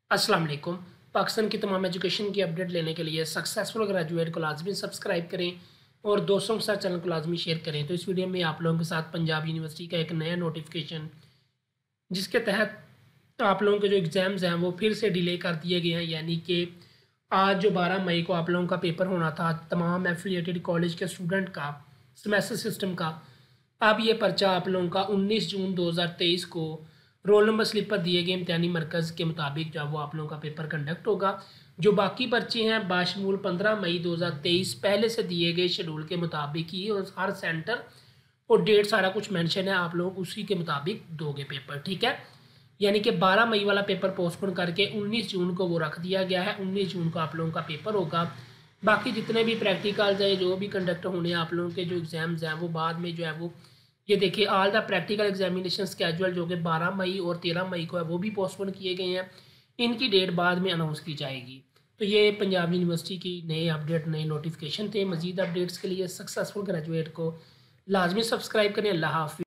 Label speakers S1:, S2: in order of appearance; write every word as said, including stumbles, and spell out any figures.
S1: अस्सलाम वालेकुम। पाकिस्तान की तमाम एजुकेशन की अपडेट लेने के लिए सक्सेसफुल ग्रेजुएट को लाजमी सब्सक्राइब करें और दोस्तों के साथ चैनल को लाजमी शेयर करें। तो इस वीडियो में आप लोगों के साथ पंजाब यूनिवर्सिटी का एक नया नोटिफिकेशन, जिसके तहत आप लोगों के जो एग्ज़ाम्स हैं वो फिर से डिले कर दिए गए हैं। यानी कि आज जो बारह मई को आप लोगों का पेपर होना था तमाम एफिलिएटेड कॉलेज के स्टूडेंट का, सेमेस्टर सिस्टम का, अब ये पर्चा आप लोगों का उन्नीस जून दो हज़ार तेईस को रोल नंबर स्लिप पर दिए गए इम्तिहानी मरकज़ के मुताबिक जो वो आप लोगों का पेपर कंडक्ट होगा। जो बाकी पर्चे हैं बाशमूल पंद्रह मई दो हज़ार तेईस पहले से दिए गए शेड्यूल के मुताबिक ही, और हर सेंटर और डेट सारा कुछ मेंशन है, आप लोग उसी के मुताबिक दोगे पेपर, ठीक है। यानी कि बारह मई वाला पेपर पोस्टपोन करके उन्नीस जून को वो रख दिया गया है। उन्नीस जून को आप लोगों का पेपर होगा। बाकी जितने भी प्रैक्टिकल्स हैं जो भी कंडक्ट होने हैं, आप लोगों के जो एग्ज़ाम्स हैं वो बाद में जो है वो, ये देखिए all the practical examination schedule जो कि बारह मई और तेरह मई को है वो भी पोस्टपोन किए गए हैं। इनकी डेट बाद में अनाउंस की जाएगी। तो ये पंजाब यूनिवर्सिटी की नए अपडेट, नए नोटिफिकेशन थे। मज़ीद अपडेट्स के लिए सक्सेसफुल ग्रेजुएट को लाजमी सब्सक्राइब करें। अल्लाह हाफ़िज़।